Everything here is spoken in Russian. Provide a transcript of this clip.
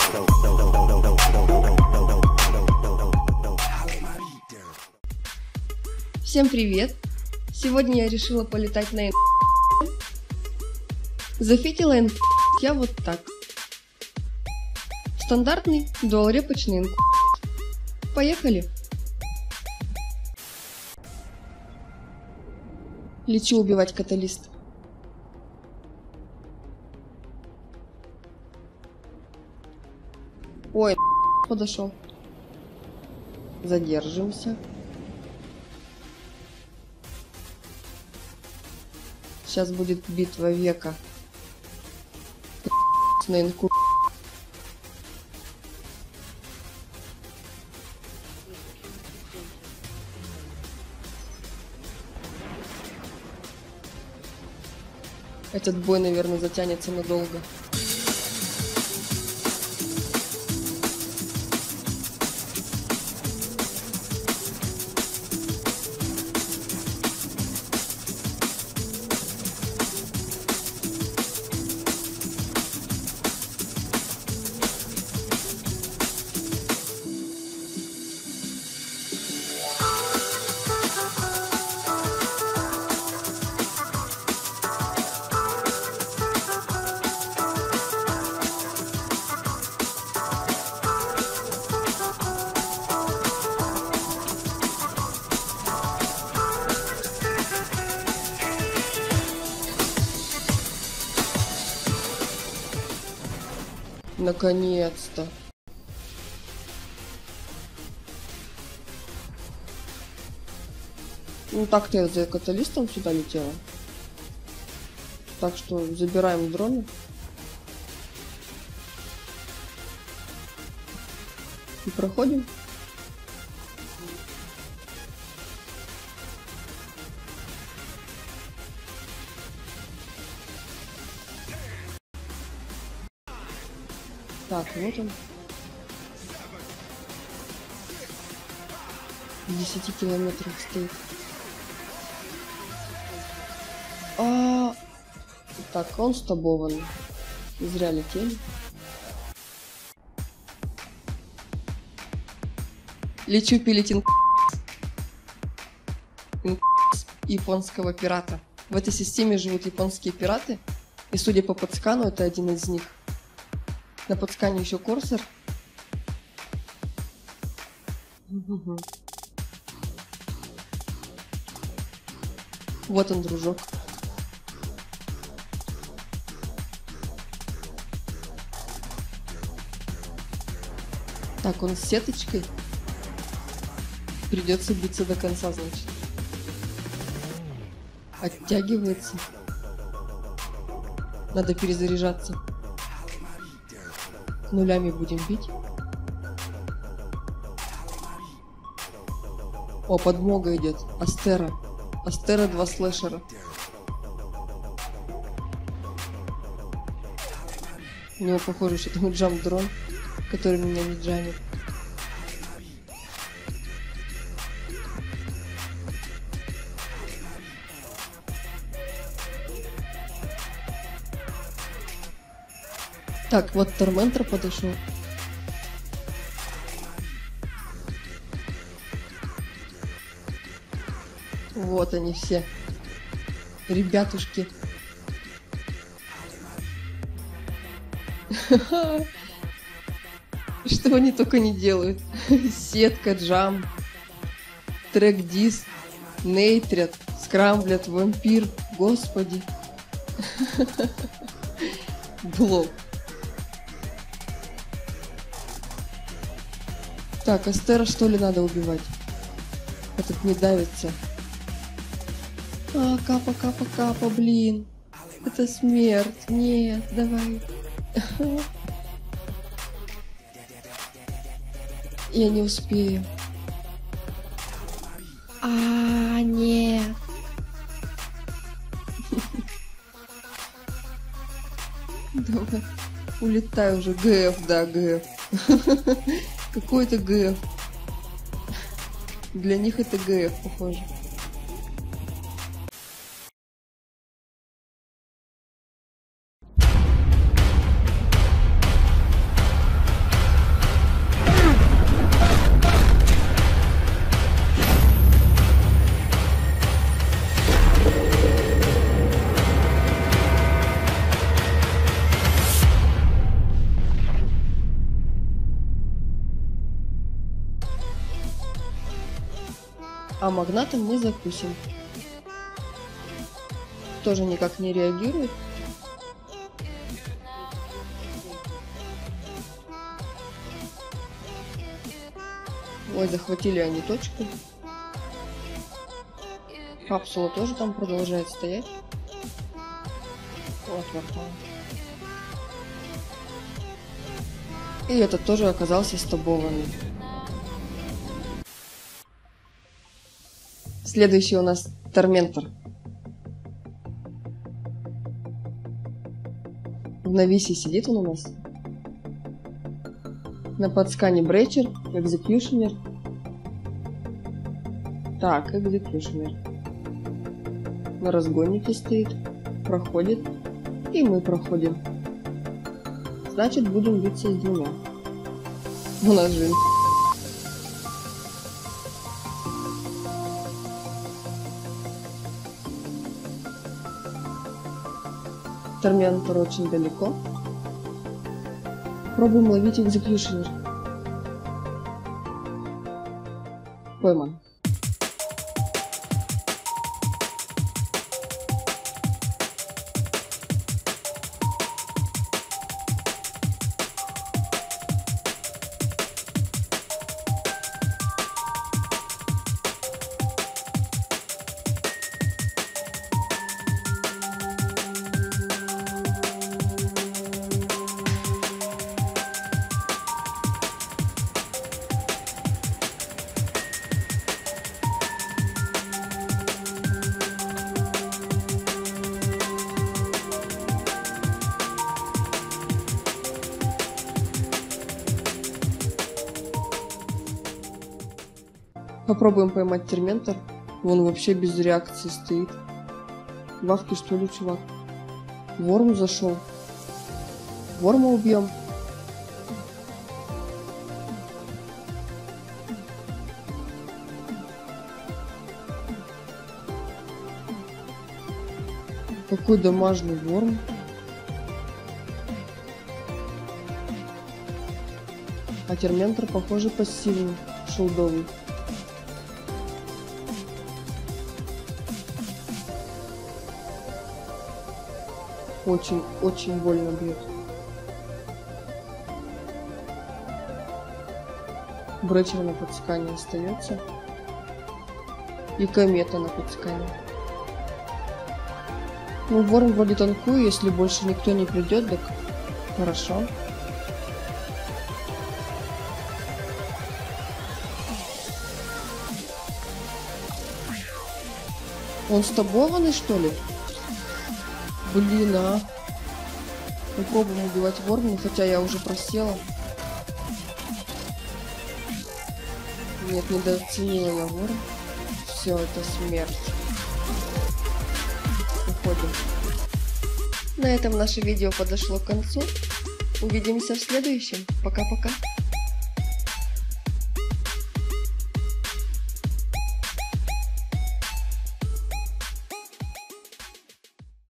Всем привет! Сегодня я решила полетать на Зафитила я вот так. Стандартный дуалрепочный Поехали! Лечу убивать каталист. Ой, подошел. Задержимся. Сейчас будет битва века. На инку. Этот бой, наверное, затянется надолго. Наконец-то. Ну так-то я за каталистом сюда летела. Так что забираем дроны. И проходим. Так, вот он. В 10 километрах стоит. Так, он стобован. Зря летели. Лечу пилить японского пирата. В этой системе живут японские пираты. И судя по подскану, это один из них. На подскане еще Корсер. Вот он, дружок. Так, он с сеточкой. Придется биться до конца, значит. Оттягивается. Надо перезаряжаться. Нулями будем бить. О, подмога идет. Астера. Астера 2 слэшера. У него, похоже, что там джамп-дрон, который меня не джамит. Так, вот Торментор подошел. Вот они все. Ребятушки. Что они только не делают. Сетка, джам, трек-дис, нейтрят, скрамблят, вампир. Господи. Блок. Так, Астера что ли надо убивать? Этот не давится. Капа, капа, капа, блин. Это смерть. Нет, давай. Я не успею. Нет. Давай. Улетай уже. ГФ, да, ГФ. Какой-то ГФ. Для них это ГФ, похоже. А магнатом мы закусим. Тоже никак не реагирует. Ой, захватили они точку. Капсула тоже там продолжает стоять. Вот вартан. И этот тоже оказался стабованный. Следующий у нас Торментор. В нависе сидит он у нас. На подскане Бречер, Экзекьюшенер. Так, Экзекьюшенер. На разгоннике стоит, проходит, и мы проходим. Значит, будем биться с двумя. У нас же. Торментор очень далеко. Пробуем ловить Экзекьюшенер. Пойман. Попробуем поймать Терментор. Он вообще без реакции стоит. Вавки, что ли, чувак? Ворм зашел. Ворма убьем. Какой дамажный ворм. А Терментор, похоже, пассивный, шилдовый. Очень больно бьет. Бречер на подскане остается. И комета на подскане. Ну, ворм вроде танкую, если больше никто не придет, так хорошо. Он стабованный, что ли? Блин, а. Попробуем убивать ворма, хотя я уже просела. Нет, недооценила я ворм. Все, это смерть. Уходим. На этом наше видео подошло к концу. Увидимся в следующем. Пока-пока.